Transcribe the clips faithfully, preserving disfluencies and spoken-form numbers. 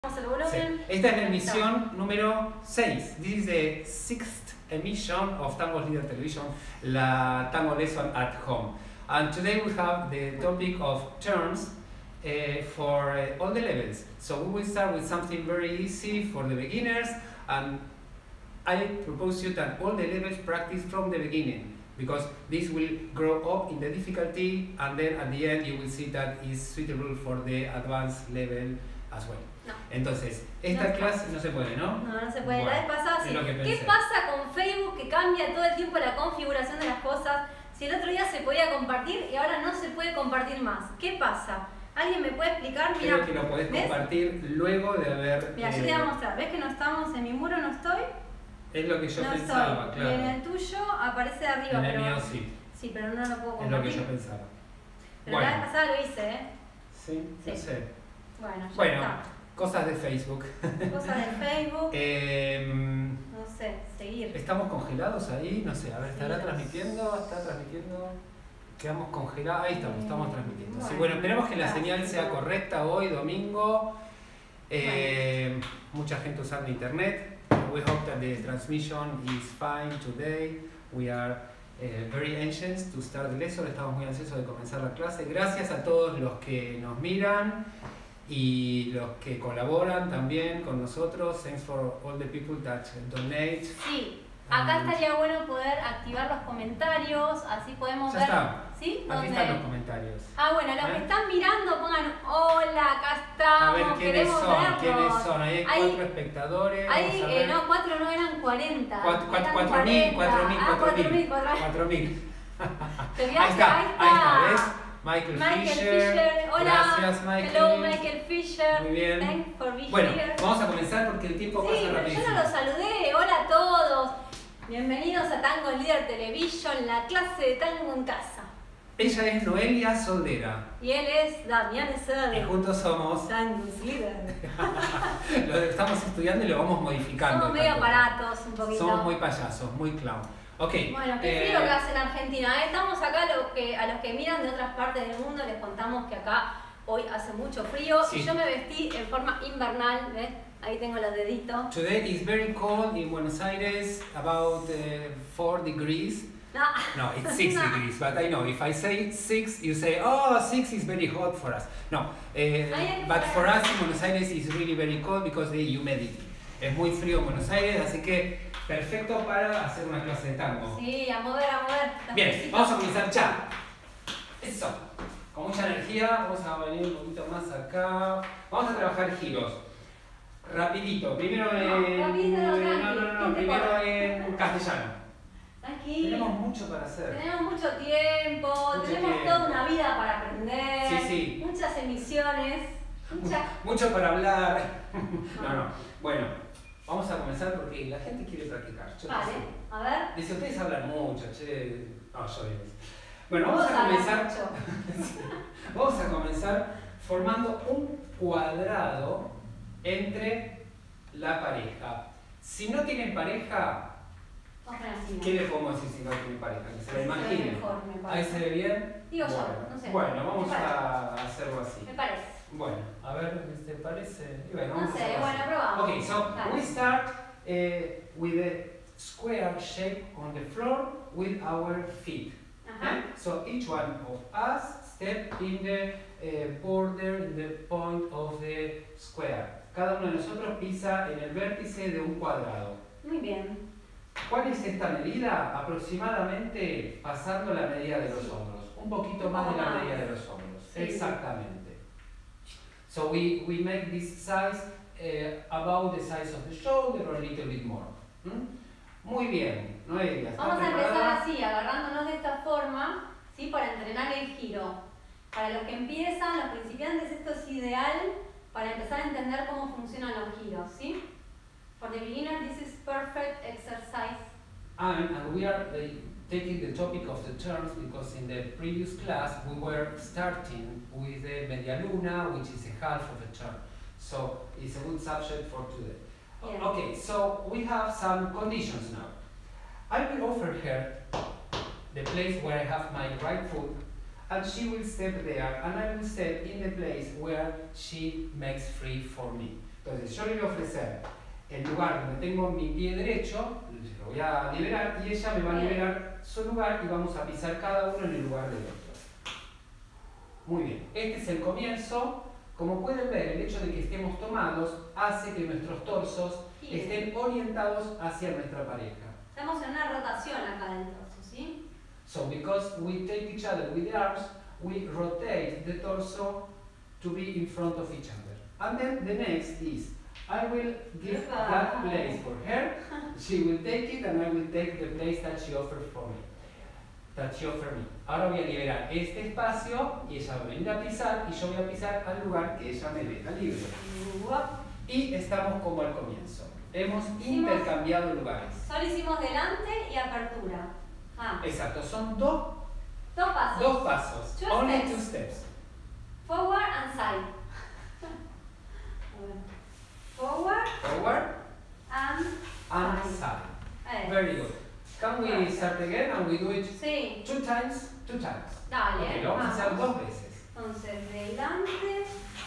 El volumen. Sí. Esta es la emisión número seis. This is the sixth emission of Tango Leader Television, la Tango Lesson at Home. And today we have the topic of terms uh, for uh, all the levels. So we will start with something very easy for the beginners, and I propose you that all the levels practice from the beginning, because this will grow up in the difficulty, and then at the end you will see that is suitable for the advanced level as well. No. Entonces, esta No. clase no se puede, ¿no? No, no se puede. Bueno, la vez pasada es sí. lo que ¿Qué pensé. pasa con Facebook que cambia todo el tiempo la configuración de las cosas? Si el otro día se podía compartir y ahora no se puede compartir más. ¿Qué pasa? ¿Alguien me puede explicar? Mira, Creo que lo podés ¿ves? compartir luego de haber... Mira, yo te voy a mostrar. ¿Ves que no estamos en mi muro? No estoy. Es lo que yo no pensaba, estoy. claro. Y en el tuyo aparece de arriba. En el pero... mío sí, Sí, pero no lo puedo es compartir. lo que yo pensaba. Pero Bueno. la vez pasada lo hice, ¿eh? Sí, no Sí. sé. Bueno, ya Bueno, está. cosas de Facebook. Cosas de Facebook. Eh, No sé, seguir. ¿Estamos congelados ahí? No sé, a ver, ¿estará Sí. transmitiendo? ¿Está transmitiendo? Quedamos congelados. Ahí estamos, estamos Eh, transmitiendo. Sí, bueno, bueno, esperemos que la gracias. señal sea correcta hoy, domingo. Eh, Mucha gente usando internet. We hope that the transmission is fine today. We are eh, very anxious to start the lesson. Estamos muy ansiosos de comenzar la clase. Gracias a todos los que nos miran y los que colaboran también con nosotros. Thanks for all the people that donate. Sí, acá And- estaría bueno poder activar los comentarios, así podemos Ya ver. está. ¿Sí? Aquí ¿Dónde? están los comentarios. Ah, bueno, los ¿Eh? que están mirando pongan hola, acá estamos, A ver quiénes queremos son, verlos. quiénes son. Ahí hay Hay- cuatro espectadores. Hay, Vamos a eh, ver. no, cuatro no eran cuarenta. Cuatro- cuatro- eran cuatro mil, cuarenta. cuatro mil, Ah, cuatro cuatro mil. mil, cuatro mil. Cuatro mil. Te Ahí fijaste, está, ahí ahí está, ¿ves? está. Michael, Michael Fisher. Fisher, hola. Gracias, Michael. Hello, Michael Fisher. Muy bien. Thanks for being Bueno, here. vamos a comenzar porque el tiempo Sí, pasa pero yo rapidísimo. no los saludé. Hola a todos. Bienvenidos a Tango Leader Television, la clase de tango en casa. Ella es Noelia Soldera Y él es Damián y Ezer. juntos somos, Tango Leader. lo estamos estudiando y lo vamos modificando. Somos medio tampoco. aparatos un poquito. Somos muy payasos, muy clown. Ok. Bueno, qué eh, frío que hace en Argentina. ¿eh? Estamos acá, los que, a los que miran de otras partes del mundo, les contamos que acá hoy hace mucho frío. Sí. Y yo me vestí en forma invernal, ¿ves? Ahí tengo los deditos. Today is very cold in Buenos Aires, about uh, four degrees. No, No, it's six No. degrees, but I know if I say six, you say, oh, six is very hot for us. No, eh, Ay, but ay, for ay. us in Buenos Aires is really very cold because the humidity. Es muy frío en Buenos Aires, así que perfecto para hacer una clase de tango. sí, a mover, a mover. los Bien, pisitos. vamos a comenzar ya. Eso. Con mucha energía, vamos a venir un poquito más acá. Vamos a trabajar giros. Rapidito, primero en... No, rapidito, no, tranqui. no, no, ¿Quién te primero corre? en castellano. Aquí. Tenemos mucho para hacer. Tenemos mucho tiempo, Mucho tenemos tiempo. toda una vida para aprender, Sí, sí. muchas emisiones, muchas... Mucho para hablar. No, no. Bueno, vamos a comenzar porque la gente quiere practicar. Yo no Vale, sé. a ver. Dice, ustedes hablan mucho, che. No, yo bien. Bueno, Vos vamos a hablas comenzar. mucho. Vamos a comenzar formando un cuadrado entre la pareja. Si no tienen pareja, Vamos a poner así. ¿qué le podemos decir si no tienen pareja? Que se lo Así se ve imaginen. mejor, me Ahí parece. se ve bien. Digo yo, bueno, no sé. Bueno, vamos Me parece. a hacerlo así. Me parece. Bueno, a ver, ¿te parece? Y bueno, No vamos a sé, hacerlo bueno, así. probamos. Okay, so Dale. we start uh, with a square shape on the floor with our feet. Ajá. Eh? So each one of us step in the uh, border, in the point of the square. Cada uno de nosotros pisa en el vértice de un cuadrado. Muy bien. ¿Cuál es esta medida? Aproximadamente pasando la medida de los hombros. Un poquito más de la Ah. medida de los hombros. Sí. Exactamente. So we, we make this size uh, about the size of the shoulder or a little bit more. ¿Mm? Muy bien, Noelia, ¿estás Vamos a empezar preparada? así, agarrándonos de esta forma, ¿sí? Para entrenar el giro. Para los que empiezan, los principiantes, esto es ideal para empezar a entender cómo funcionan los giros, ¿sí? For the beginner, this is perfect exercise. And, and we are uh, taking the topic of the terms because in the previous class we were starting with the media luna, which is a half of a term. So it's a good subject for today. Yeah. Okay, so we have some conditions now. I will offer her the place where I have my right foot, and she will step there, and I will step in the place where she makes free for me. Entonces yo le voy a ofrecer el lugar donde tengo mi pie derecho, lo voy a liberar y ella me va a liberar su lugar y vamos a pisar cada uno en el lugar del otro. Muy bien, este es el comienzo. Como pueden ver, el hecho de que estemos tomados hace que nuestros torsos estén orientados hacia nuestra pareja. Estamos en una rotación acá del torso, ¿sí? So because we take each other with the arms, we rotate the torso to be in front of each other. And then the next is, I will give that place for her, she will take it, and I will take the place that she offers for me. That she offered me. Ahora voy a liberar este espacio y ella va a venir a pisar y yo voy a pisar al lugar que ella me deja libre. Y estamos como al comienzo. Hemos hicimos, intercambiado lugares. Solo hicimos delante y apertura. Ah. Exacto, son dos, dos pasos. Dos pasos. Two Only steps. two steps. Forward and side. Forward. Forward And, and side. side. Very good. Can we start again and we do it sí. two times? Two times. Dale. Okay, lo vamos a hacer dos veces. Entonces, delante,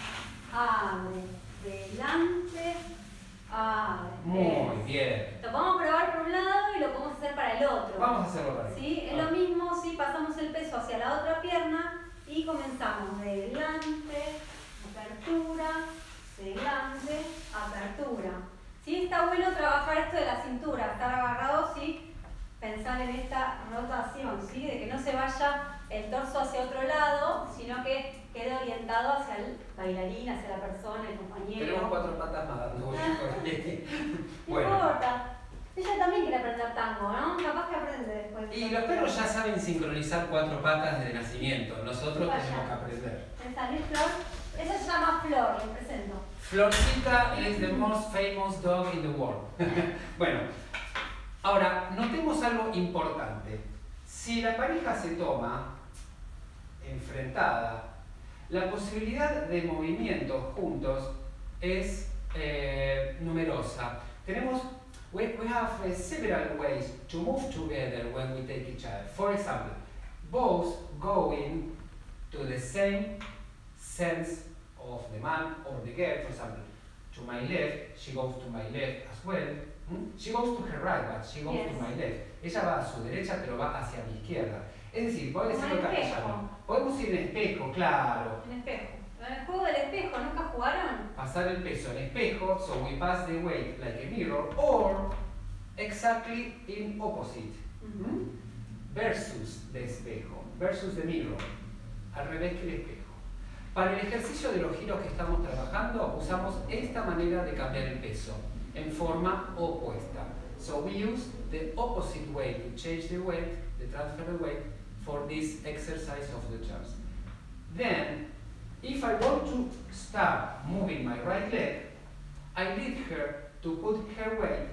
abre, delante, abre. Muy bien. Lo podemos probar por un lado y lo podemos hacer para el otro. Vamos a hacerlo para ¿Sí? Es lo mismo si pasamos el peso hacia la otra pierna y comenzamos delante, apertura, delante, apertura. ¿Sí? Está bueno trabajar esto de la cintura, estar agarrados y pensar en esta rotación, ¿sí? De que no se vaya el torso hacia otro lado, sino que quede orientado hacia el bailarín, hacia la persona, el compañero. Tenemos cuatro patas más dando vueltas por ahí. No Bueno. importa. Ella también quiere aprender tango, ¿no? Capaz que aprende después. Y los perros ya saben sincronizar cuatro patas desde nacimiento. Nosotros Vaya. tenemos que aprender. Esta es Flor. Ella se llama Flor, le presento. Florcita is the most famous dog in the world. Bueno, ahora, notemos algo importante. Si la pareja se toma enfrentada, la posibilidad de movimiento juntos es eh, numerosa. Tenemos, we, we have uh, several ways to move together when we take each other. For example, both going to the same sense of the man or the girl. For example, to my left, she goes to my left as well. ¿Mm? She goes to her right, but she goes Yes. to my left. Ella va a su derecha, pero va hacia mi izquierda. Es decir, voy a decirlo Como en espejo. castellano. Podemos ir en espejo, claro. En espejo. En el juego del espejo, ¿nunca jugaron? Pasar el peso en espejo, so we pass the weight like a mirror, or exactly in opposite. ¿Mm? Versus de espejo, versus the mirror. Al revés que el espejo. Para el ejercicio de los giros que estamos trabajando, usamos esta manera de cambiar el peso, en forma opuesta. So we use the opposite way to change the weight, the transfer the weight, for this exercise of the turns. Then, if I want to start moving my right leg, I lead her to put her weight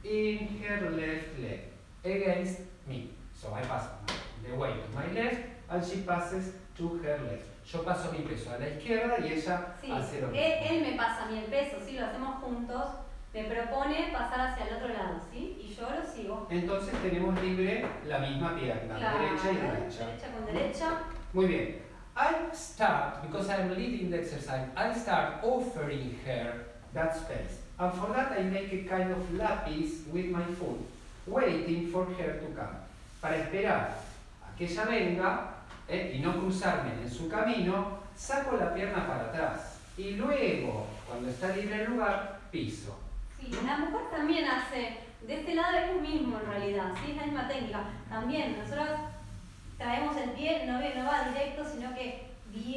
in her left leg, against me. So I pass the weight to my left, and she passes to her left. Yo paso mi peso a la izquierda y ella Sí. hace lo mismo. Él, él me pasa a mí el peso, ¿sí? Lo hacemos juntos. Me propone pasar hacia el otro lado, ¿sí? Y yo lo sigo. Entonces tenemos libre la misma pierna, Claro, derecha y derecha. Derecha con derecha. Muy bien. I start, because I'm leading the exercise, I start offering her that space. And for that I make a kind of lapis with my foot, waiting for her to come. Para esperar a que ella venga eh, y no cruzarme en su camino, saco la pierna para atrás. Y luego, cuando está libre el lugar, piso. Sí, la mujer también hace, de este lado es lo mismo en realidad, ¿sí? Es la misma técnica. También nosotros traemos el pie, no, no va directo, sino que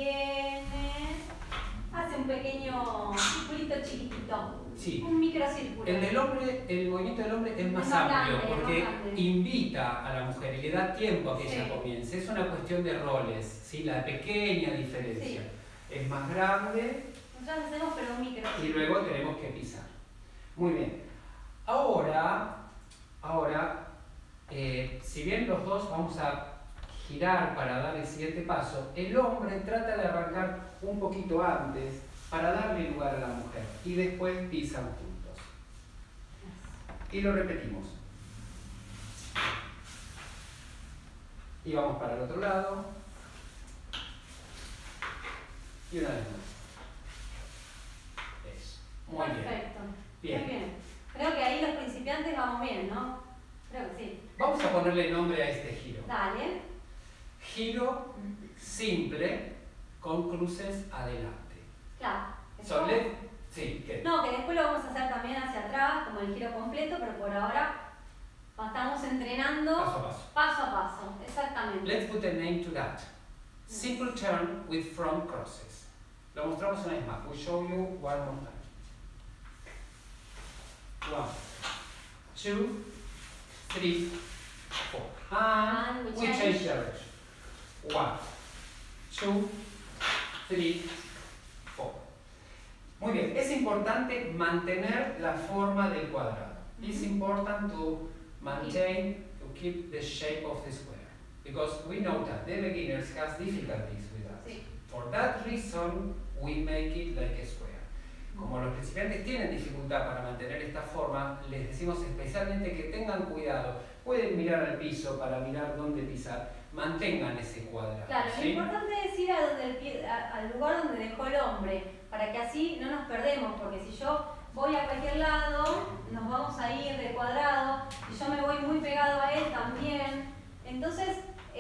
viene, hace un pequeño circulito chiquitito, Sí. un microcírculo. El del hombre, el movimiento del hombre es más, Es más amplio grande, porque es más grande. invita a la mujer y le da tiempo a que Sí. ella comience. Es una cuestión de roles, ¿sí? La pequeña diferencia. Sí. Es más grande Nosotros hacemos pero un microcírculo. y luego tenemos que pisar. Muy bien. Ahora, ahora eh, si bien los dos vamos a girar para dar el siguiente paso, el hombre trata de arrancar un poquito antes para darle lugar a la mujer y después pisan juntos. Y lo repetimos. Y vamos para el otro lado. Y una vez más. Eso. Muy bien. Perfecto. Bien. Muy bien. Creo que ahí los principiantes vamos bien, ¿no? Creo que sí. Vamos a ponerle nombre a este giro. Dale. Giro simple con cruces adelante. Claro. So, let- sí, ¿qué? No, que después lo vamos a hacer también hacia atrás, como el giro completo, pero por ahora estamos entrenando Paso a paso. paso a paso. Exactamente. Let's put a name to that. Simple turn with front crosses. Lo mostramos una vez más. We show you one more time. One, two, three, four. And, And we we change. change direction. One, two, three, four. Muy bien, es importante mantener la forma del cuadrado. It's important to maintain, to keep the shape of the square. Because we know that the beginners have difficulties with that. Sí. For that reason, we make it like a square. Como los principiantes tienen dificultad para mantener esta forma, les decimos especialmente que tengan cuidado. Pueden mirar al piso para mirar dónde pisar. Mantengan ese cuadrado. Claro, ¿sí? lo importante es ir a donde el pie- a- al lugar donde dejó el hombre, para que así no nos perdemos, porque si yo voy a cualquier lado, nos vamos a ir de cuadrado, y yo me voy muy pegado a él también. Entonces,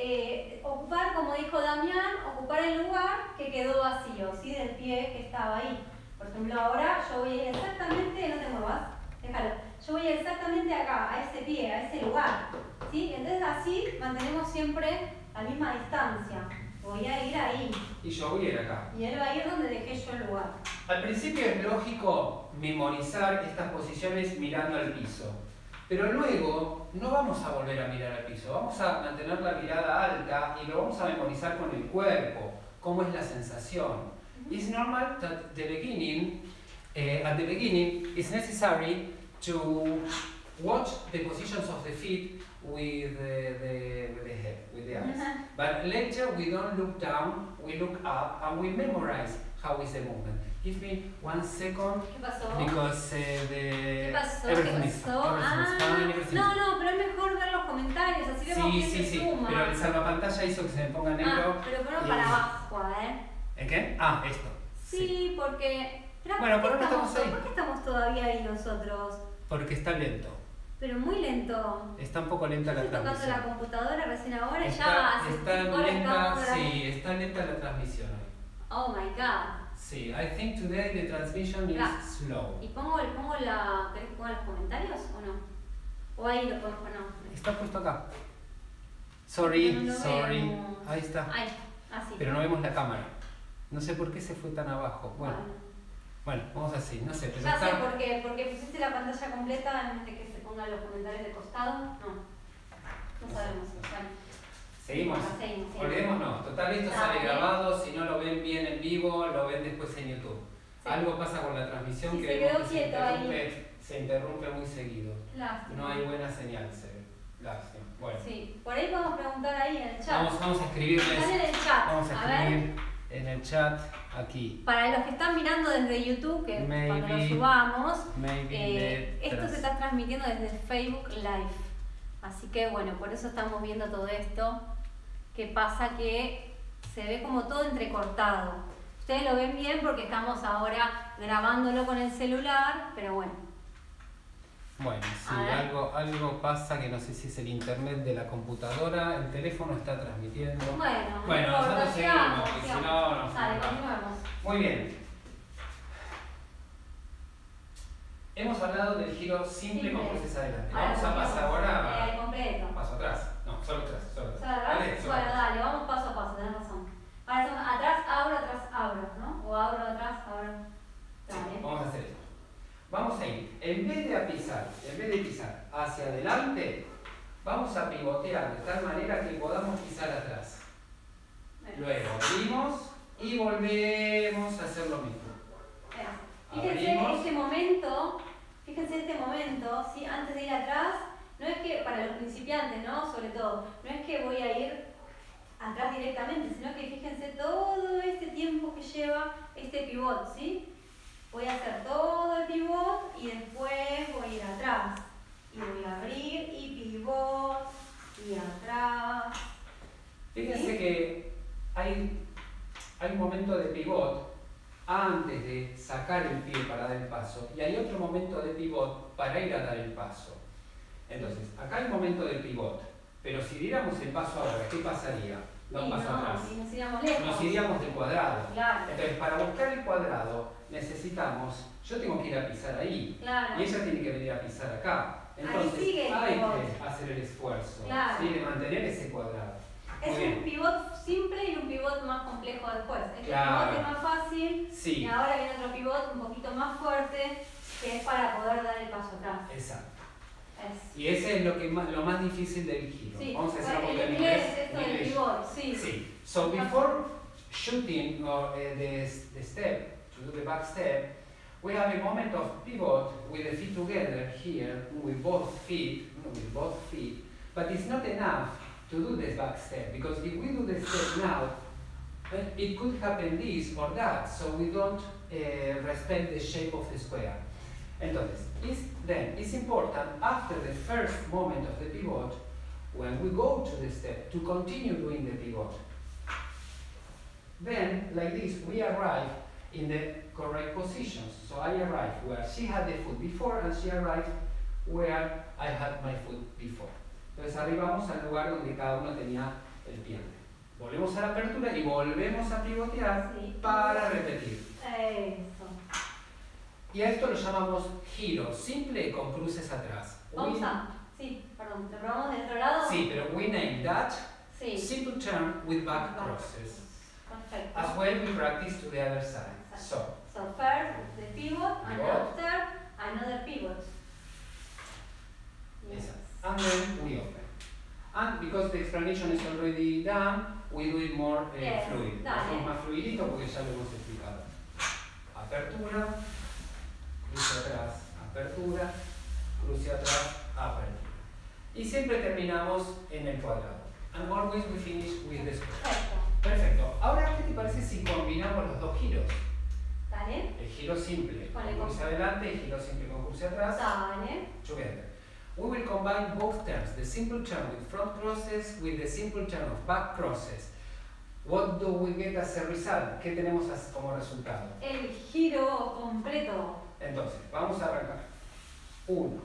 eh, ocupar, como dijo Damián, ocupar el lugar que quedó vacío, ¿sí? Del pie que estaba ahí. Por ejemplo, ahora yo voy a ir exactamente, no te muevas, déjalo, yo voy a ir exactamente acá, a ese pie, a ese lugar, ¿sí? Entonces así mantenemos siempre la misma distancia. Voy a ir ahí, Y yo voy a ir acá. y él va a ir donde dejé yo el lugar. Al principio es lógico memorizar estas posiciones mirando al piso, pero luego no vamos a volver a mirar al piso, vamos a mantener la mirada alta y lo vamos a memorizar con el cuerpo, cómo es la sensación. It's normal that the beginning, uh, at the beginning, it's necessary to watch the positions of the feet with the, the, with the head, with the eyes. But later we don't look down, we look up and we memorize how is the movement. Give me one second ¿Qué pasó? because uh, the ¿Qué pasó? everything ¿Qué is pasó? everything is Ah, fine, everything no, is- no, pero es mejor ver los comentarios, así vemos Sí, quién sí, se sí, suma. pero el salvapantalla hizo que se me ponga negro. Ah, pero ponlo y- para abajo, ¿eh? ¿En qué? Ah, esto. Sí, porque... Pero Bueno, ¿por por qué ahora estamos, estamos ahí. ¿por qué estamos todavía ahí nosotros? Porque está lento. Pero muy lento. Está un poco lenta la Estoy tocando transmisión. la computadora recién ahora y Está, ya hace está cinco horas que lenta, estamos ahora. sí, está lenta la transmisión hoy. Oh my god. Sí, I think today the transmission is Ah. slow. ¿Y pongo, el- pongo la... ¿Querés que ponga los comentarios o no? O ahí lo pongo, no. Está puesto acá. Sorry, No lo sorry. vemos. Ahí está. Ahí, así. Pero no vemos la cámara. No sé por qué se fue tan abajo. Bueno, bueno, vamos así, no sé, pero Ya sé está... por qué, porque pusiste la pantalla completa en vez de que se pongan los comentarios de costado. No, no sabemos. Bueno, Seguimos. ya seguimos, seguimos. Olvidémonos. Total, esto sale Dale. grabado. Si no lo ven bien en vivo, lo ven después en YouTube. Sí. Algo pasa con la transmisión Sí, que se vemos quedó que se quieto ahí. interrumpe, se interrumpe muy seguido. Lástima. No hay buena señal, se ve. Lástima. Bueno, Sí, por ahí podemos preguntar ahí en el chat. vamos, vamos a escribirles. Están en el chat. Vamos a ver. escribir en el chat aquí. Para los que están mirando desde YouTube, que cuando lo Maybe- subamos, Maybe eh, the esto trans- se está transmitiendo desde Facebook Live. Así que bueno, por eso estamos viendo todo esto. Que pasa que se ve como todo entrecortado. Ustedes lo ven bien porque estamos ahora grabándolo con el celular, pero bueno. Bueno, sí, A ver. algo, algo pasa que no sé si es el internet de la computadora, el teléfono está transmitiendo. Bueno, Bueno, no importa, nosotros sigamos, seguimos, que si sigamos. no, no. Dale, no. continuemos. Muy bien. Hemos hablado del giro simple con Simple. cruces adelante. Ahora Vamos a pasar ahora Eh, completo. a paso atrás. No, solo atrás, solo atrás. ¿Solo atrás? Dale, solo Bueno, atrás. dale, vamos paso a paso, tenés razón. Ahora hacemos atrás, abro, atrás, abro, ¿no? O abro, atrás, abro. Sí, Dale. vamos a hacer esto. Vamos a ir, en vez de pisar, en vez de pisar hacia adelante, vamos a pivotear de tal manera que podamos pisar atrás. Luego abrimos y volvemos a hacer lo mismo. Espera. Fíjense Abrimos. este momento, fíjense este momento, ¿sí? Antes de ir atrás, no es que, para los principiantes, ¿no? Sobre todo, no es que voy a ir atrás directamente, sino que fíjense todo este tiempo que lleva este pivot, ¿sí? Voy a hacer todo el pivot y después voy a ir atrás. Y voy a abrir y pivot y atrás. Fíjense ¿Sí? que hay, hay un momento de pivot antes de salir sacar el pie para dar el paso y hay otro momento de pivot para ir a dar el paso. Entonces, acá hay un momento del pivot, pero si diéramos el paso ahora, ¿qué pasaría? Da un Y paso no, atrás. y nos iríamos lejos. Nos iríamos del cuadrado. Claro. Entonces, para buscar el cuadrado necesitamos, yo tengo que ir a pisar ahí Claro. y ella tiene que venir a pisar acá. Entonces, Ahí sigue el hay pivot. que hacer el esfuerzo, Claro. ¿sí? De mantener ese cuadrado. Es Muy bien. un pivot simple y un pivot más complejo después. Este Claro. pivot es más fácil Sí. y ahora viene otro pivot un poquito más fuerte que es para poder dar el paso atrás. Exacto. Es. Y ese es lo, que más, lo más difícil del giro. Sí, Vamos a decir bueno, un poquito en en inglés inglés. esto en del inglés. pivot, sí. Sí. So before shooting or uh, the, the step, to do the back step, we have a moment of pivot with the feet together here, with both feet, with both feet. But it's not enough to do this back step, because if we do the step now, it could happen this or that, so we don't uh, respect the shape of the square. Entonces, it's, then it's important after the first moment of the pivot, when we go to the step, to continue doing the pivot. Then, like this, we arrive in the correct positions. So I arrive where she had the foot before, and she arrived where I had my foot before. Entonces arribamos al lugar donde cada uno tenía el pie. Volvemos a la apertura y volvemos a pivotear Sí. para repetir. Eso. Y a esto lo llamamos giro simple con cruces atrás. Vamos We- a. Sí, perdón, ¿te probamos del otro lado? Sí, pero we name that Sí. simple turn with back Back. crosses. Perfecto. As well, we practice to the other side. So, So first the pivot, and Pivot. after another pivot. Yes. Exacto. And then we open. And because the explanation is already done, we do it more uh, Yes, fluid. Lo dale. hacemos más fluidito porque ya lo hemos explicado. Apertura, cruce atrás, apertura, cruce atrás, apertura. Y siempre terminamos en el cuadrado. And always we finish with the square. Perfecto. Perfecto. Ahora, ¿qué te parece si combinamos los dos giros? Dale. El giro simple Con el con cruce adelante y el giro simple con cruce atrás. Dale. Together. We will combine both terms, the simple turn with front crosses with the simple turn of back crosses. What do we get as a result? ¿Qué tenemos as- como resultado? El giro completo. Entonces, vamos a arrancar. Uno,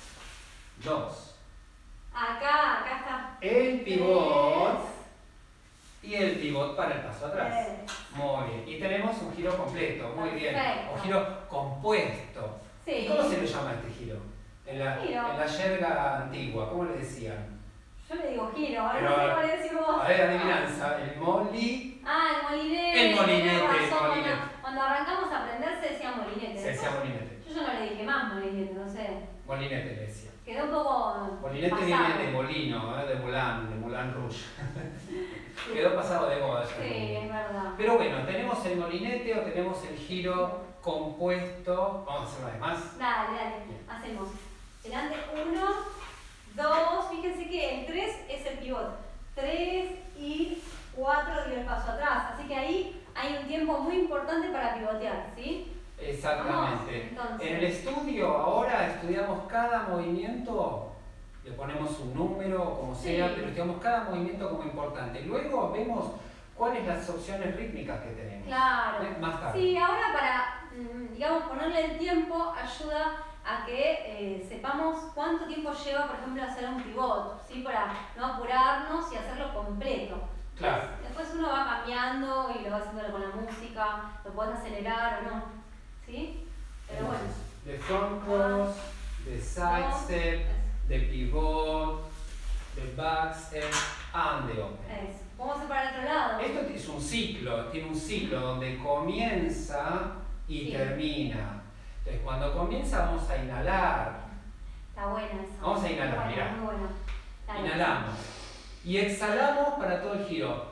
dos, Acá, acá está. el pivot y el pivot para el paso atrás. Tres. Muy bien. Y tenemos un giro completo, muy bien. Perfecto. O giro compuesto. Sí. ¿Cómo se le llama a este giro? En la, Giro. en la jerga antigua, ¿cómo le decían? Yo le digo giro, ahora Pero, no sé cuál decir vos. A ver, adivinanza, el moli, Ah, el molinete. El molinete, tenés razón, el molinete. Cuando, cuando arrancamos a aprender se decía molinete. se decía molinete. Yo ya no le dije más molinete, no sé. Molinete le decía. Quedó un poco. Molinete pasado. viene de molino, ¿eh? De Moulin, de Moulin Rouge. Quedó pasado de moda. ya. Sí, es verdad. Pero bueno, tenemos el molinete o tenemos el giro compuesto. Vamos a hacerlo además. Dale, dale. Hacemos. Delante uno, dos. Fíjense que el tres es el pivot. Tres y cuatro dio el paso atrás. Así que ahí hay un tiempo muy importante para pivotear, ¿sí? Exactamente. Vamos, entonces. En el estudio ahora estudiamos cada movimiento, le ponemos un número o como sea, Sí. pero estudiamos cada movimiento como importante. Luego vemos cuáles las opciones rítmicas que tenemos. Claro. ¿Eh? Más tarde. Sí, ahora para, mm, digamos, ponerle el tiempo ayuda a que eh, sepamos cuánto tiempo lleva, por ejemplo, hacer un pivot, ¿sí? Para no apurarnos y hacerlo completo. Claro. Después uno va cambiando y lo va haciendo con la música, lo puedes acelerar o no, ¿sí? Pero bueno. Entonces, the front cross, the side Dos, step, the pivot, the back step and the open. Eso. Vamos a hacer para el otro lado. Esto es un ciclo, tiene un ciclo donde comienza y Sí. termina. Entonces, cuando comienza vamos a inhalar. Está buena eso. Vamos a inhalar, Muy buena, mirá. muy buena. Dale. Inhalamos. Y exhalamos para todo el giro.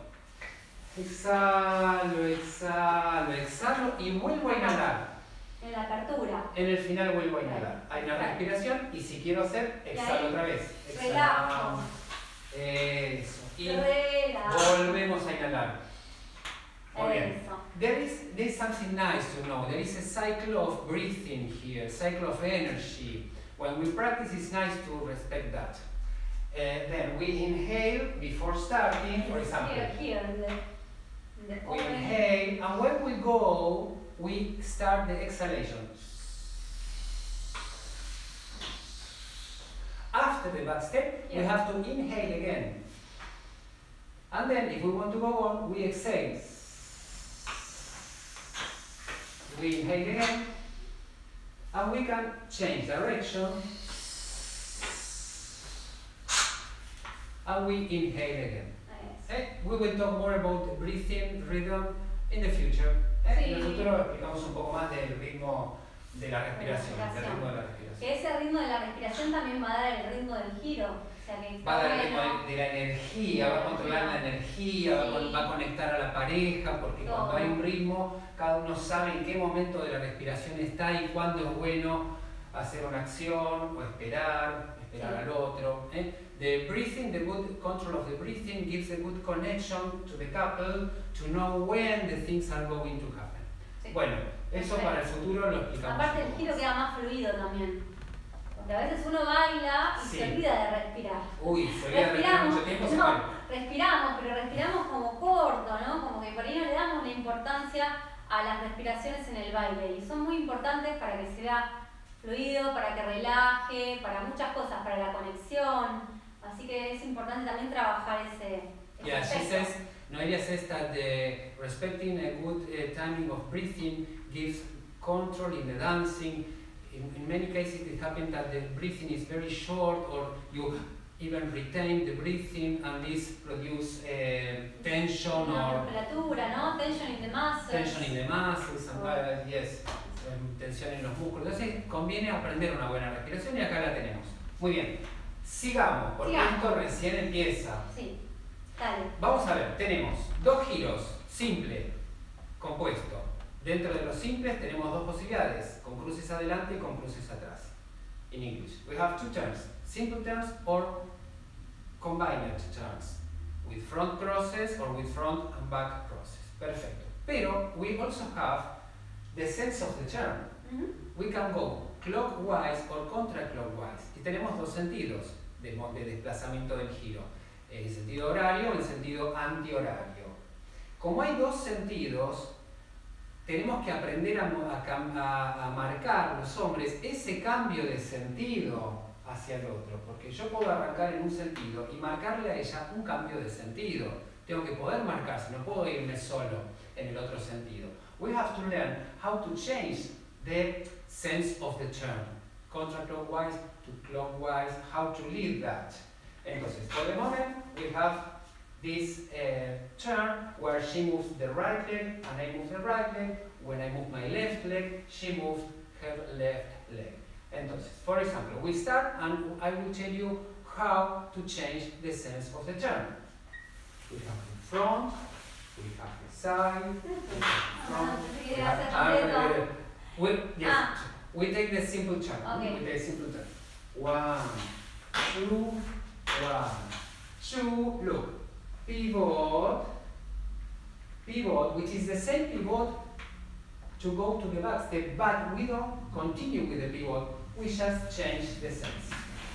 Exhalo, exhalo, exhalo y vuelvo a inhalar. En la apertura. En el final vuelvo a inhalar. Hay una respiración y si quiero hacer, Y exhalo ahí, otra vez. relajo. Exhalamos. Eso. Y Relajo. volvemos a inhalar. Muy bien. Eso. There is, there is something nice to know. There is a cycle of breathing here, cycle of energy. When we practice, it's nice to respect that. Uh, then we inhale before starting, for example. Here, here, in the, in the We open. inhale, and when we go we start the exhalation. After the back step, yeah. we have to inhale again. And then, if we want to go on, we exhale. We inhale again, and we can change direction. And we inhale again. Nice. Eh, we will talk more about breathing rhythm in the future. Eh, sí. En el futuro explicamos un poco más del ritmo de la respiración, la del ritmo de la respiración. Que ese ritmo de la respiración también va a dar el ritmo del giro. O sea que va a dar el ritmo de, de la energía, va a controlar la energía, sí. va, va a conectar a la pareja, porque Todo. cuando hay un ritmo, cada uno sabe en qué momento de la respiración está y cuándo es bueno hacer una acción o esperar, esperar sí. al otro. ¿eh? The breathing, the good control of the breathing gives a good connection to the couple to know when the things are going to happen. Sí. Bueno, eso Perfecto. Para el futuro lo explicamos. Aparte el giro queda más fluido también. Porque a veces uno baila y sí. se olvida de respirar. Uy, se olvida de respirar mucho tiempo. No, se respiramos, pero respiramos como corto, ¿no? Como que por ahí no le damos la importancia a las respiraciones en el baile. Y son muy importantes para que sea fluido, para que relaje, para muchas cosas, para la conexión. Así que es importante también trabajar ese, ese yeah, aspecto. She says, Noelia says that the respecting a good uh, timing of breathing gives control in the dancing. In, in many cases it happens that the breathing is very short or you even retain the breathing and this produce uh, tension Una or musculatura, ¿no? Tension in the muscles. Tension in the muscles and uh, yes, um, tensión en los músculos. Entonces conviene aprender una buena respiración y acá la tenemos. Muy bien. Sigamos, porque Sigamos. esto recién empieza. Sí, dale. Vamos a ver, tenemos dos giros, simple, compuesto. Dentro de los simples tenemos dos posibilidades, con cruces adelante y con cruces atrás. In English, we have two turns, simple turns or combined turns, with front crosses or with front and back crosses. Perfecto. Pero we also have the sense of the turn. Mm-hmm. We can go clockwise or contraclockwise. Y tenemos dos sentidos de, de desplazamiento del giro. El sentido horario o el sentido antihorario. Como hay dos sentidos, tenemos que aprender a, a, a marcar los hombres ese cambio de sentido hacia el otro. Porque yo puedo arrancar en un sentido y marcarle a ella un cambio de sentido. Tengo que poder marcarse, no puedo irme solo en el otro sentido. We have to learn how to change the sense of the turn. Contraclockwise to clockwise, how to lead that. Entonces, for the moment, we have this uh, turn where she moves the right leg and I move the right leg. When I move my left leg, she moves her left leg. Entonces, for example, we start and I will tell you how to change the sense of the turn. We have the front, we have the side, we have the front, we have, uh, we, yes, ah. we take the simple turn. Okay. We take the simple turn. One, two, one, two, look. Pivot, pivot, which is the same pivot to go to the back step, but we don't continue with the pivot, we just change the sense.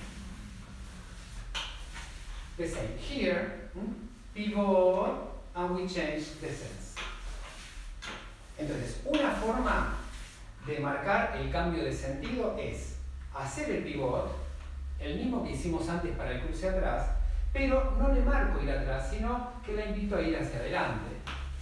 The same. Here, pivot, and we change the sense. Entonces, una forma de marcar el cambio de sentido es hacer el pivot, el mismo que hicimos antes para el cruce atrás, pero no le marco ir atrás, sino que la invito a ir hacia adelante.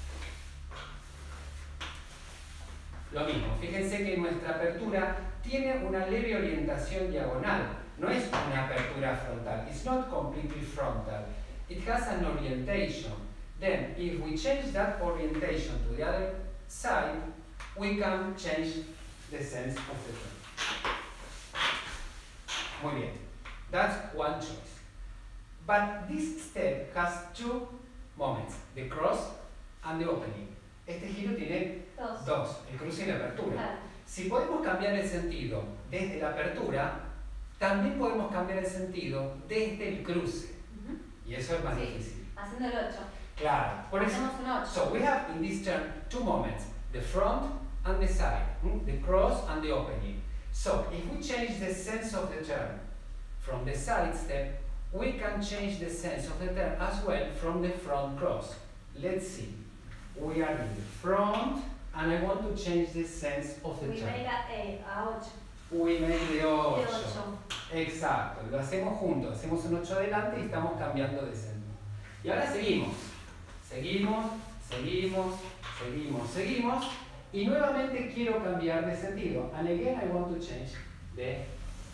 Lo mismo, fíjense que nuestra apertura tiene una leve orientación diagonal, no es una apertura frontal, it's not completely frontal, it has an orientation. Then, if we change that orientation to the other side, we can change the sense of the turn. Muy bien, that's one choice. But this step has two moments, the cross and the opening. Este giro tiene dos, dos el cruce y la apertura. Claro. Si podemos cambiar el sentido desde la apertura, también podemos cambiar el sentido desde el cruce. Uh-huh. Y eso es más sí, difícil. Haciendo el ocho. Claro. Por eso, un ocho. So we have in this turn two moments, the front and the side, the cross and the opening. So if we change the sense of the turn from the side step, we can change the sense of the turn as well from the front cross. Let's see. We are in the front, and I want to change the sense of the We turn. make a, eh, a ocho. We make the De ocho. ocho. Exacto, lo hacemos juntos, hacemos un ocho adelante y estamos cambiando de sentido. Y ahora seguimos, seguimos, seguimos, seguimos, seguimos, y nuevamente quiero cambiar de sentido. And again I want to change the...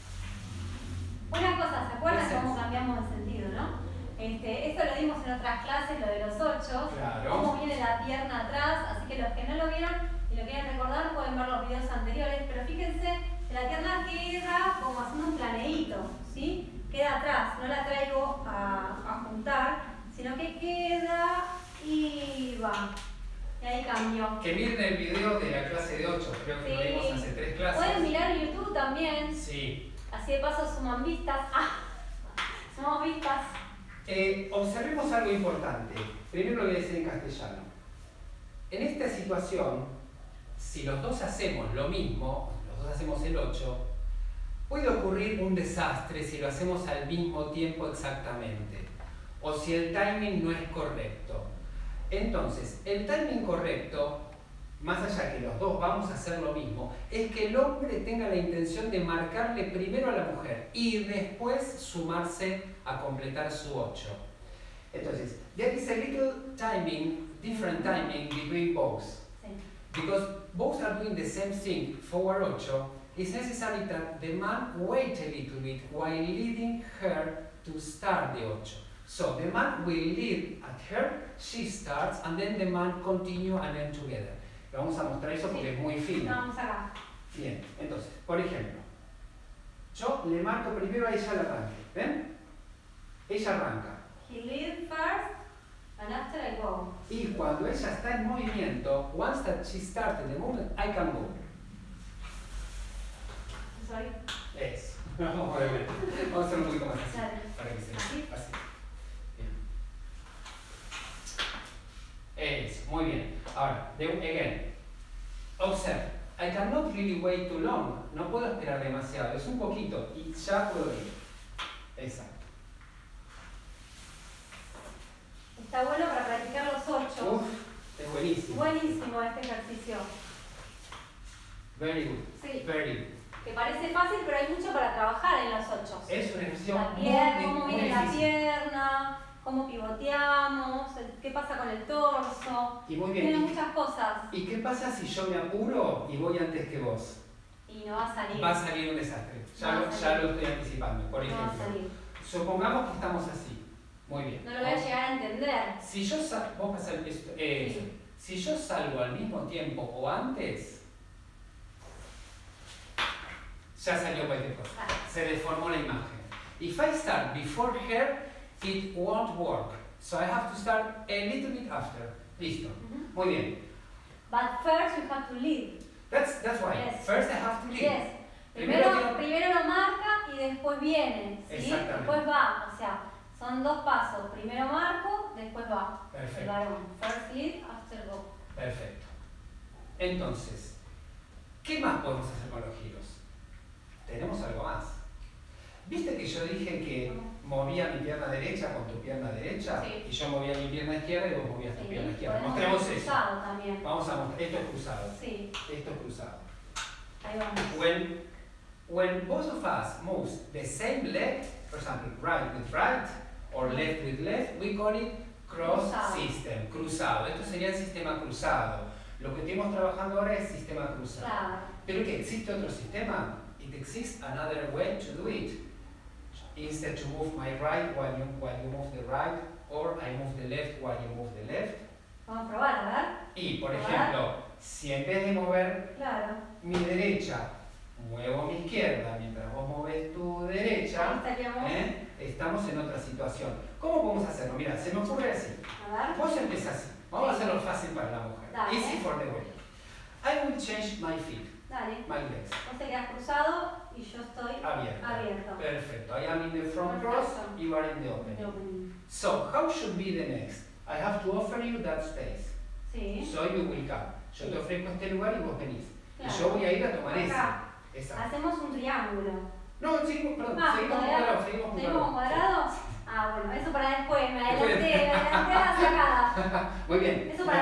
Una cosa, ¿se acuerdan Exacto. cómo cambiamos de sentido, no? Este, esto lo dimos en otras clases, lo de los ocho, Claro. cómo viene la pierna atrás, así que los que no lo vieron y lo quieren recordar pueden ver los videos anteriores, pero fíjense que la pierna queda como haciendo un planeíto, ¿sí? Queda atrás, no la traigo a, a juntar, sino que queda y va. Y ahí cambió. Que miren el video de la clase de ocho, creo que lo Sí. vimos hace tres clases. Pueden mirar en YouTube también, Sí. así de paso suman vistas. ¡Ah! Sumamos vistas. Eh, observemos algo importante. Primero lo voy a decir en castellano. En esta situación, si los dos hacemos lo mismo, los dos hacemos el ocho, puede ocurrir un desastre si lo hacemos al mismo tiempo exactamente, o si el timing no es correcto. Entonces, el timing correcto, más allá que los dos vamos a hacer lo mismo, es que el hombre tenga la intención de marcarle primero a la mujer y después sumarse a completar su ocho. Entonces, there is a little timing, different timing between both. Sí. Because both are doing the same thing, forward ocho, it's necessary that the man wait a little bit while leading her to start the ocho. So the man will lead at her, she starts, and then the man continue and end together. Vamos a mostrar eso porque Sí. es muy fino. Vamos acá. Bien, entonces, por ejemplo, yo le marco primero a ella el arranque, ¿ven? Ella arranca. He leads first, and after I go. Y cuando ella está en movimiento, once that she started the movement, I can go. Sorry. Eso. Vamos a ver. Vamos a hacer un poquito más así. Dale. Para que se ¿Así? así. Bien. Eso, muy bien. Ahora, de, again. Observe. I cannot really wait too long. No puedo esperar demasiado. Es un poquito y ya puedo ir. Exacto. Está bueno para practicar los ocho. Uf, es buenísimo. Buenísimo este ejercicio. Very good. Sí. Very good. Que parece fácil, pero hay mucho para trabajar en los ocho. Es una ejercicio La muy, pierna, muy, cómo muy viene la difícil. pierna, cómo pivoteamos, el- qué pasa con el torso. Y muy bien. Tiene ¿Y, muchas cosas ¿Y qué pasa si yo me apuro y voy antes que vos? y no va a salir. Va a salir un desastre. Ya, Va a lo, ya salir. lo estoy anticipando. Por No va a ejemplo, salir. supongamos que estamos así. Muy bien. No lo voy a llegar a entender. Si yo salgo, vos pasás esto, eh, Sí. si yo salgo al mismo tiempo o antes, ya salió cualquier cosa. Vale. Se deformó la imagen. If I start before her, it won't work. So I have to start a little bit after. Listo. Ujú. Muy bien. But first you have to lead. That's, that's why. Yes. First I have to lead. Yes. Primero Primero, quiero- primero lo marca y después viene, ¿sí? Exactamente. Después va, o sea, son dos pasos. Primero marco, después va. El Perfecto. varón. First lead, after go. Perfecto. Entonces, ¿qué más podemos hacer con los giros? Tenemos algo más. ¿Viste que yo dije que movía mi pierna derecha con tu pierna derecha? Sí. Y yo movía mi pierna izquierda y vos movías tu Sí, pierna izquierda. podemos Mostremos hacer eso. cruzado también. Vamos a mostrar. Esto es cruzado. Sí, Esto es cruzado. ahí vamos. When, when both of us moves the same leg, for example, right with right or left with left, we call it cross Cruzado. system, cruzado. Esto sería el sistema cruzado. Lo que estamos trabajando ahora es sistema cruzado. Claro. Pero que existe otro sistema. It exists another way to do it. Instead to move my right while you, while you move the right, or I move the left while you move the left. Vamos a probar, a ver. Y, por A ver. ejemplo, si en vez de mover Claro. mi derecha, muevo mi izquierda mientras vos moves tu Ahí derecha, estaríamos. ¿eh? Estamos en otra situación. ¿Cómo podemos hacerlo? Mira, se me ocurre así. A ver. Vos empezás así. Vamos a hacerlo fácil para la mujer. Dale. Easy for the woman. I will change my feet, Dale. my legs. Vos te quedas cruzado y yo estoy Abierto. abierto. Perfecto. I am in the front cross, Perfecto. you are in the opening. Opening. So, how should be the next? I have to offer you that space. Sí. So you will come. Yo te ofrezco este lugar y vos venís. Claro. Y yo voy a ir a tomar ese. Acá. Exacto. Hacemos un triángulo. No, seguimos, perdón, Ah, seguimos ¿cuadrado? cuadrado, seguimos ¿Seguimos con cuadrado? Ah, bueno, eso para después. Me adelanté, Después. me adelanté a la sacada. Muy bien. Eso para la sacada.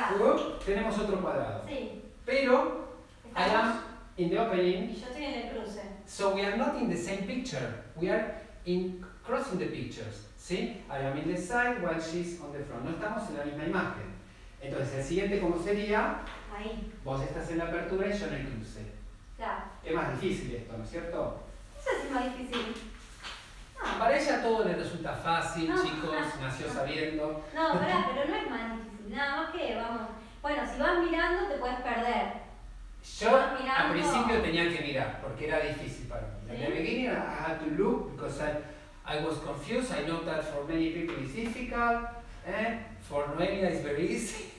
Uh, tenemos otro cuadrado. Sí. Pero I Estamos- am in the opening, Y yo estoy en el cruce. so we are not in the same picture. We are in crossing the pictures. ¿Sí? I am in the side while she's on the front. No estamos en la misma imagen. Entonces, el siguiente, ¿cómo sería? Ahí. Vos estás en la apertura y yo en el cruce. Claro. Es más difícil esto, ¿no es cierto? Eso es más difícil. No, Para ella todo le resulta fácil, No. chicos, nació sabiendo. no, pará, pero no es más difícil. Nada más que, vamos. Bueno, si vas mirando te puedes perder. Yo Vas al mirando. principio tenía que mirar porque era difícil para mí. ¿Sí? In the beginning I had to look because I, I was confused. I know that for many people it's difficult. Eh? For Noelia it's very easy.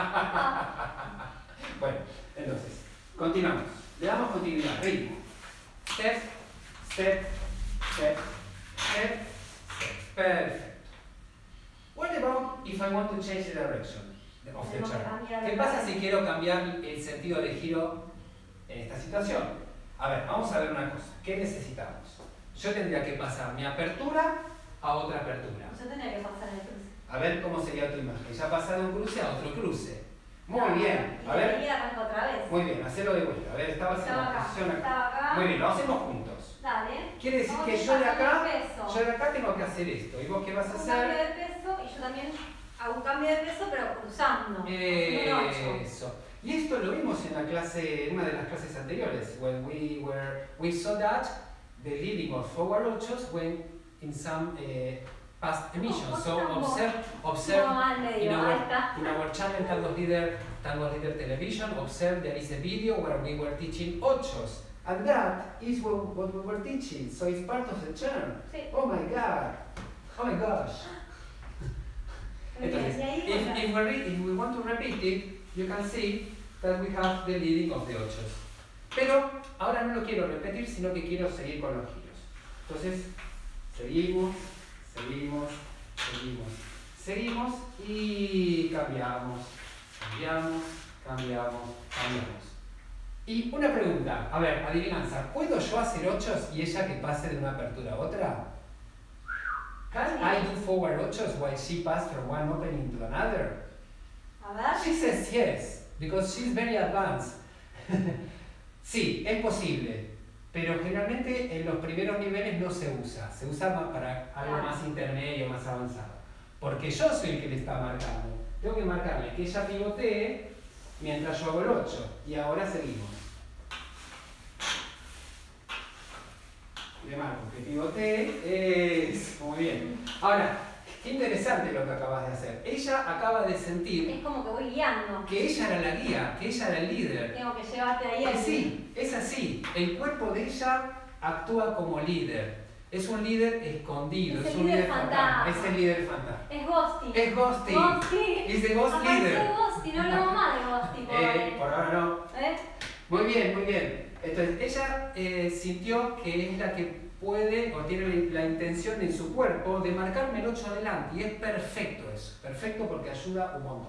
Bueno, entonces, continuamos. Le damos continuidad. Ritmo. Step, step, step, step, step. Perfecto. What about if I want to change the direction of the Tenemos que chart? cambiar ¿Qué de pasa parte. si quiero cambiar el sentido del giro en esta situación? A ver, vamos a ver una cosa. ¿Qué necesitamos? Yo tendría que pasar mi apertura a otra apertura. Yo tendría que pasar el cruce. A ver cómo sería tu imagen. Ya pasar de un cruce a otro cruce. Muy Claro, bien. Y A de ver. ahí arranco otra vez. Muy bien, hacelo de vuelta. A ver, estabas en Estaba la acá. posición acá. Estaba acá. Muy bien, lo hacemos juntos. Dale. Quiere decir Vamos que a yo de pasar acá, el peso. yo de acá tengo que hacer esto. ¿Y vos qué vas a Un cambio hacer? de peso y yo también hago un cambio de peso pero cruzando. haciendo un ocho. Eso. Y esto lo vimos en la clase, en una de las clases anteriores, when we were, we saw that the leading of forward ochos went in some uh, past emissions. So observe, observe No, al in medio, ahí our, está. in our channel Tangos Leader, Tangos Leader Television, observe there is a video where we were teaching ochos. And that is what, what we were teaching. So it's part of the churn. Sí. Oh my god. Oh my gosh. Muy bien, Entonces, y ahí if, bueno, if, we re- if we want to repeat it, you can see that we have the leading of the ochos. Pero ahora no lo quiero repetir, sino que quiero seguir con los giros. Entonces, seguimos, seguimos, seguimos, seguimos y cambiamos, cambiamos, cambiamos, cambiamos. Y una pregunta, a ver, adivinanza, ¿puedo yo hacer ochos y ella que pase de una apertura a otra? Can I do forward ochos while she passed from one opening to another? a ver. She says yes, because she's very advanced. Sí, es posible, pero generalmente en los primeros niveles no se usa, se usa más para algo Claro. más intermedio, más avanzado. Porque yo soy el que le está marcando. Tengo que marcarle que ella pivotee mientras yo hago el ocho. Y ahora seguimos. Le marco que pivotee. Es muy bien. Ahora, qué interesante lo que acabas de hacer. Ella acaba de sentir Es como que voy guiando. que ella era la guía, que ella era el líder. Tengo que llevarte ahí. Que al- sí, es así. El cuerpo de ella actúa como líder. Es un líder escondido, Es es, el un líder líder fantasma. fantasma. Es el líder fantasma. Es Ghosty. Es Ghosty. Ghosty. Es the Ghost Apareció Leader. Ghosty, no hablamos más de Ghosty. Eh, pobre. por ahora no. ¿Eh? Muy bien, muy bien. Entonces, ella eh, sintió que es la que puede o tiene la intención en su cuerpo de marcarme el ocho adelante. Y es perfecto eso. Perfecto porque ayuda un montón.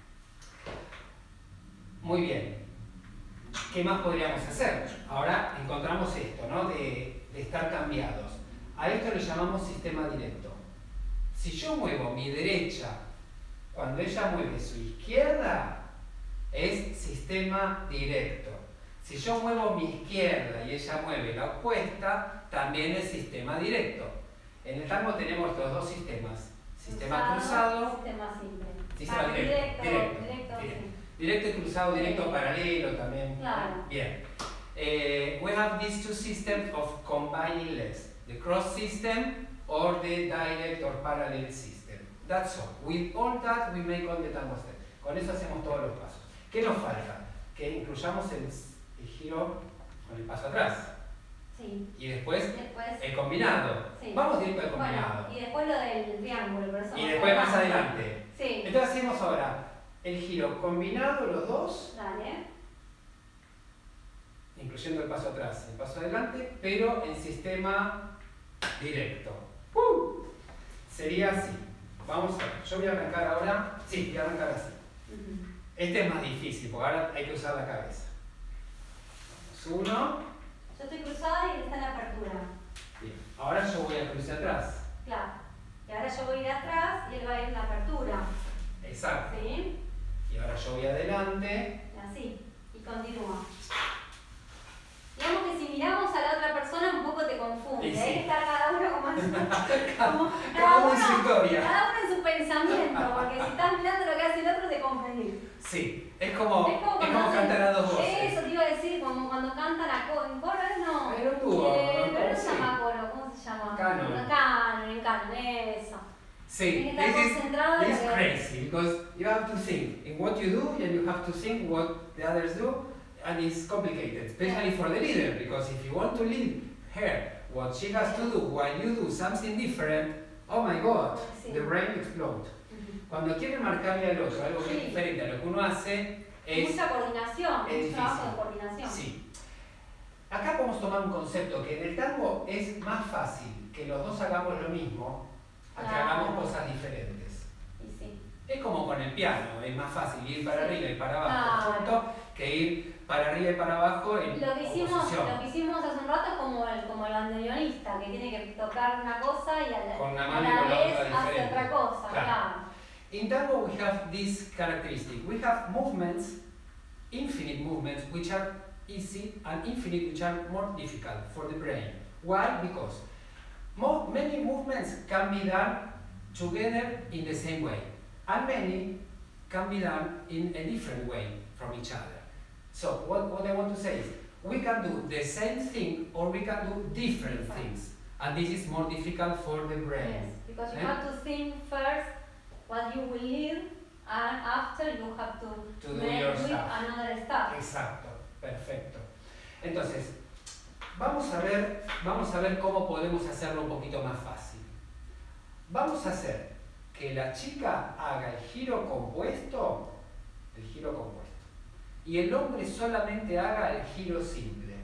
Muy bien. ¿Qué más podríamos hacer? Ahora encontramos esto, ¿no? De, de estar cambiados. A esto le llamamos sistema directo. Si yo muevo mi derecha cuando ella mueve su izquierda, es sistema directo. Si yo muevo mi izquierda y ella mueve la opuesta, también es sistema directo. En el tango tenemos los dos sistemas. Sistema cruzado, Sistema simple. sistema Ah, directo. Directo, Directo, directo, directo. sí. Directo y cruzado, directo Sí. paralelo también. Claro. Bien. Eh, we have these two systems of combining less. The cross system or the direct or parallel system. That's all. With all that we make all the tango steps. Con eso hacemos todos los pasos. ¿Qué nos falta? Que incluyamos el, el giro con el paso atrás. Sí. Y después Después. el combinado. Sí. Vamos directo al combinado. Bueno, y después lo del triángulo, pero eso Y más después más adelante. Sí. Entonces hacemos ahora el giro combinado los dos, Dale. incluyendo el paso atrás y el paso adelante, pero en sistema directo. ¡Uh! Sería así. Vamos a ver. Yo voy a arrancar ahora. Sí, voy a arrancar así. Ujú. Este es más difícil porque ahora hay que usar la cabeza. Vamos, uno. Yo estoy cruzada y él está en la apertura. Bien. Ahora yo voy a cruzar atrás. Claro. Y ahora yo voy a ir atrás y él va a ir en la apertura. Exacto. ¿Sí? Y ahora yo voy adelante. Y así, y continúa. Digamos que si miramos a la otra persona un poco te confunde. Y sí. Ahí está cada uno como en su, como, Cada uno en su historia. cada uno en su pensamiento, porque si estás mirando lo que hace el otro te confundís. Sí, es como, Es como, es como cuando cantar a hacen- dos voces. Eso te iba a decir, como cuando cantan a coro, en coro, no. Era un dúo, Eh, ¿no? pero no Sí. se llama coro, ¿cómo se llama? Canon. No, canon, en canon, eso. Sí, Tiene que estar this is, concentrado en this is lo que- crazy because you have to think in what you do and you have to think what the others do, and it's complicated, especially for the leader, because if you want to lead her what she has to do while you do something different, oh my god, Sí. the brain explodes. Ujú. Cuando quiere marcarle al otro algo que es Sí. diferente a lo que uno hace, es Mucha coordinación, es mucho trabajo difícil. de coordinación. sí. Acá podemos tomar un concepto que en el tango es más fácil que los dos hagamos lo mismo a que Claro. hagamos cosas diferentes. Y sí. Es como con el piano, es más fácil ir para Sí. arriba y para abajo Claro. juntos que ir para arriba y para abajo en Lo que, hicimos, oposición. lo que hicimos hace un rato es como el, como el bandoneonista, que tiene que tocar una cosa y a la, Con una a mano y la con la vez otra hace diferente. otra cosa, Claro. claro. In tango we have this characteristic. We have movements, infinite movements, which are easy, and infinite which are more difficult for the brain. Why? Because mo many movements can be done together in the same way, and many can be done in a different way from each other. So what, what I want to say is, we can do the same thing or we can do different things, and this is more difficult for the brain. Yes, because you Eh? have to think first what you will lead, and after you have to, To do make your with stuff. another stuff. Exacto, perfecto. Entonces, vamos a ver, vamos a ver cómo podemos hacerlo un poquito más fácil. Vamos a hacer que la chica haga el giro compuesto, el giro compuesto, y el hombre solamente haga el giro simple.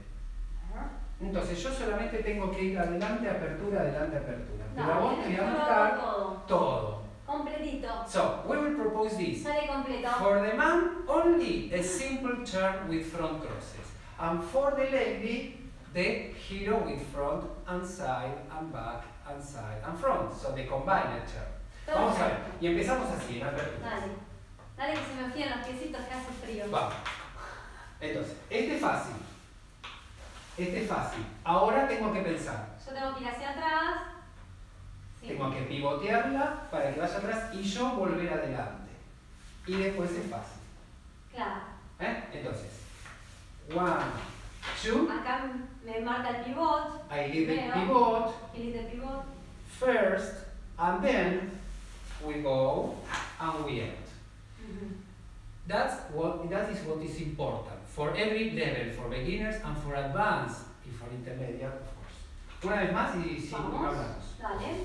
Entonces yo solamente tengo que ir adelante, apertura, adelante, apertura. Pero a vos te voy a yo lo mostrar hago todo, todo. completito, So, we will propose this. sale completo. For the man, only a simple turn with front crosses. And for the lady, the giro with front and side and back and side and front. So the combined turn. Vamos a ver. Y empezamos así, en apertura. Dale, dale que se me enfrían los piecitos que hace frío. Vamos. Entonces, este es fácil. Este es fácil. Ahora tengo que pensar. Yo tengo que ir hacia atrás. Sí. Tengo que pivotearla para que vaya atrás y yo volver adelante. Y después es fácil. Claro. ¿Eh? Entonces, one, two, Acá me marca el pivot. I lead the Primero. pivot Y el pivot. first, and then we go and we end. Ujú. That's what, that is what is important for every level, for beginners and for advanced, y for intermediate, of course. Una vez más y sí, Vamos. hablamos. Dale.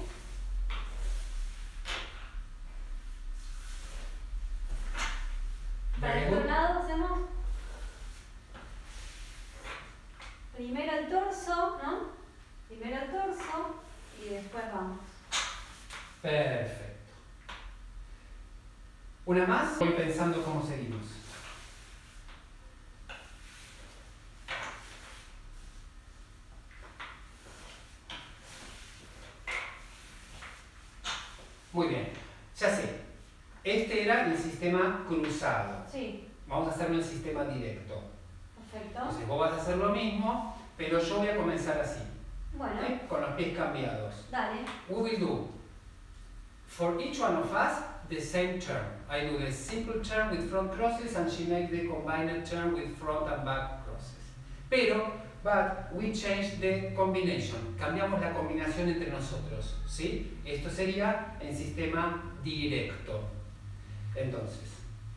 Para Very el good. otro lado hacemos primero el torso, ¿no? Primero el torso y después vamos. Perfecto. Una más, voy pensando cómo seguimos. Muy bien, ya sé. Este era el sistema cruzado. Sí, Vamos a hacerlo en sistema directo. perfecto. Entonces vos vas a hacer lo mismo, pero yo voy a comenzar así, Bueno, ¿eh? Con los pies cambiados. dale. We will do, for each one of us, the same turn. I do the simple turn with front crosses and she makes the combined turn with front and back crosses. Pero, but we change the combination. Cambiamos la combinación entre nosotros, ¿sí? Esto sería en sistema directo. Entonces,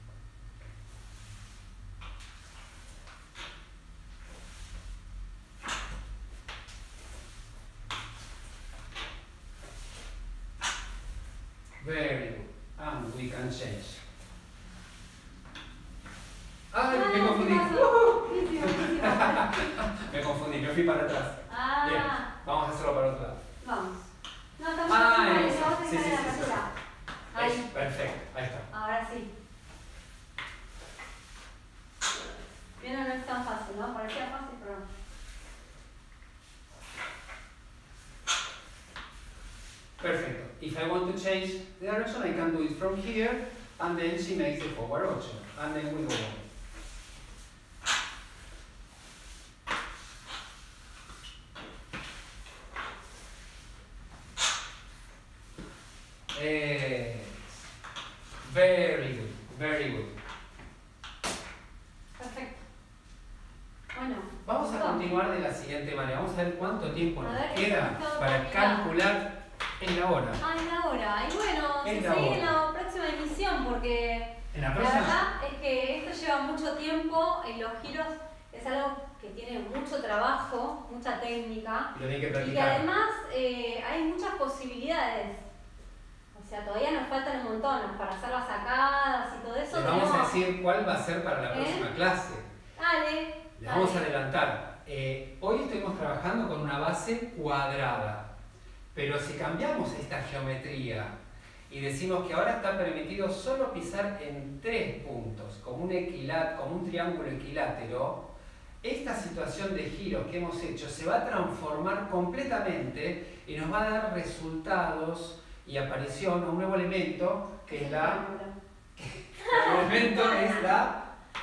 very good. And we can change. ¡Ay, me confundí! ¿qué pasó? ¿Qué hicimos? ¿Qué hicimos? Me confundí, me fui para atrás. Bien, Ah, vamos a hacerlo para otro lado. vamos. No, estamos Ah, haciendo eso. eso, vos Sí, tenés sí, la sí, sí. apertura. Es Ahí, perfecto, ahí está. ahora sí. Bien, no es tan fácil, ¿no? Parecía fácil, pero no. Perfecto. If I want to change the direction, I can do it from here and then she makes the forward ocho, and then we go on. Eh, very good, very good. Perfecto. Bueno. Vamos a continuar de la siguiente manera. Vamos a ver cuánto tiempo nos ver, queda para calcular en la hora. Ah, en la hora. Y bueno, En se la sigue hora. en la próxima emisión porque En la la próxima. verdad es que esto lleva mucho tiempo y los giros es algo que tiene mucho trabajo, mucha técnica Lo tienen que y que practicar. además eh, hay muchas posibilidades. O sea, todavía nos faltan un montón para hacer las sacadas y todo eso. Les vamos a tenemos- decir cuál va a ser para la ¿Eh? próxima clase. Dale. Les vamos a dale. adelantar. Eh, hoy estuvimos trabajando con una base cuadrada, pero si cambiamos esta geometría y decimos que ahora está permitido solo pisar en tres puntos, como un, equilá- como un triángulo equilátero, esta situación de giros que hemos hecho se va a transformar completamente y nos va a dar resultados y aparición a un nuevo elemento que es la... El elemento es la...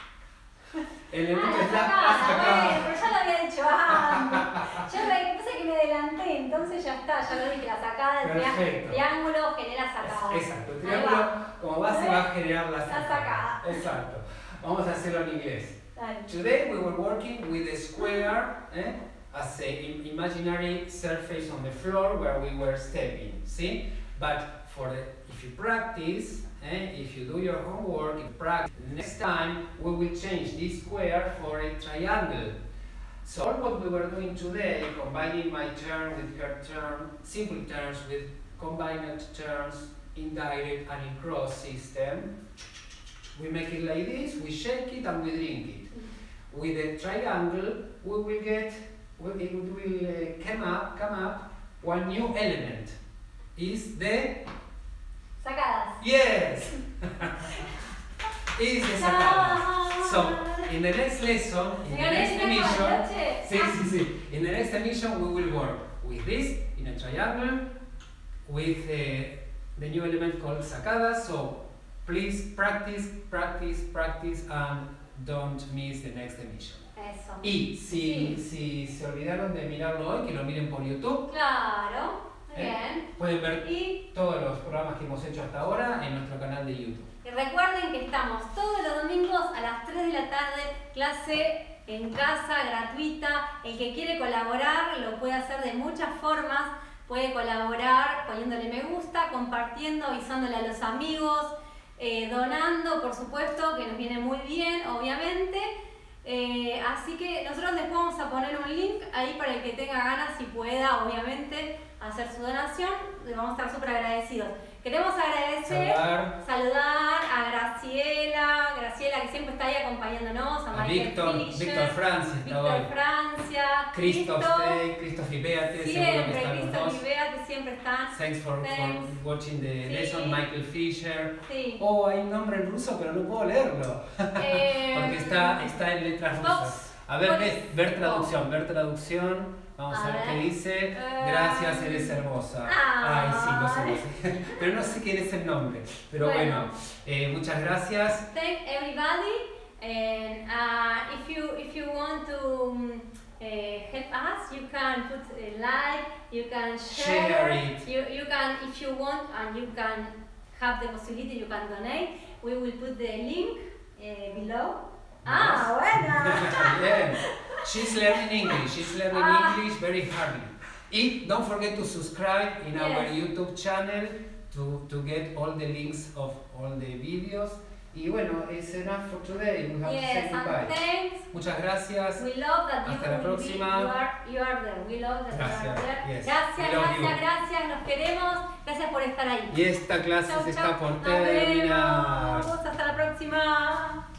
El elemento Ah, es la sacada, sacada. bueno, pero ya lo había dicho antes. Yo lo que pasa es que me adelanté, entonces ya está, ya lo dije, la sacada del tria- Perfecto. triángulo genera sacada. Exacto, el Ahí triángulo va. como base va a generar la La sacada. sacada. Exacto. Vamos a hacerlo en inglés. Dale. Today we were working with a square eh, as a im- imaginary surface on the floor where we were stepping. See? But for the, if you practice, eh, if you do your homework, you practice, next time we will change this square for a triangle. So all what we were doing today, combining my term with her term, simple terms with combined terms, indirect and in cross system, we make it like this, we shake it and we drink it. With a triangle, we will get, we- it will uh, come up, come up one new element. Is the, Sacadas. yes! Is the sacada. So, in the next lesson, in the Señores, next ¿no es emission, noche? sí, sí, sí. In the next emission, we will work with this in a triangle, with uh, the new element called sacada. So, please practice, practice, practice, and don't miss the next emission. Eso. Y si, Sí. si se olvidaron de mirarlo hoy, que lo miren por YouTube. Claro. Muy ¿eh? bien. Pueden ver Y, todos los programas que hemos hecho hasta ahora en nuestro canal de YouTube. y recuerden que estamos todos los domingos a las tres de la tarde, clase en casa, gratuita. El que quiere colaborar lo puede hacer de muchas formas. Puede colaborar poniéndole me gusta, compartiendo, avisándole a los amigos, eh, donando, por supuesto, que nos viene muy bien, obviamente. Eh, así que nosotros después vamos a poner un link ahí para el que tenga ganas y pueda, obviamente, hacer su donación. Le vamos a estar súper agradecidos. Queremos agradecer, Saludar saludar a Graciela, Graciela que siempre está ahí acompañándonos, a, a Michael Víctor, Fischer, Víctor Francia está hoy. Víctor Francia, Christoph Christoph, Stey, Christoph y Beate, seguro que siempre, están los Christoph dos. y Bea que siempre están. Thanks for, Thanks. for watching the Sí. lesson, Michael Fisher. Sí. Oh, hay un nombre en ruso, pero no puedo leerlo. Eh, Porque está, está en letras Fox. rusas. A ver, Fox. ve- ver traducción, ver traducción. Vamos a, A ver qué ver. dice. Eh, Gracias, eres hermosa. ah. Ay, sí, lo sé, lo sé. Pero no sé quién es el nombre. Pero bueno, Bueno. eh, muchas gracias. Thank everybody, and uh, if you if you want to um, uh, help us, you can put a like, you can share, Share it. You you can if you want, and you can have the possibility you can donate. We will put the link uh, below. Ah, buena. Bien. She's learning English. She's learning Ah. English very hardly. Y don't forget to subscribe in our Yes. YouTube channel to, to get all the links of all the videos. Y bueno, it's enough for today. We have to Yes, say and goodbye. thanks. Muchas gracias. We love that you Hasta la will be, próxima. you are you are there. We love that you Gracias. are there. Yes. Gracias, We love gracias, you. gracias. Nos queremos. Gracias por estar ahí. Y esta clase Chau, se chau. está por Nos terminar. vemos. Hasta la próxima.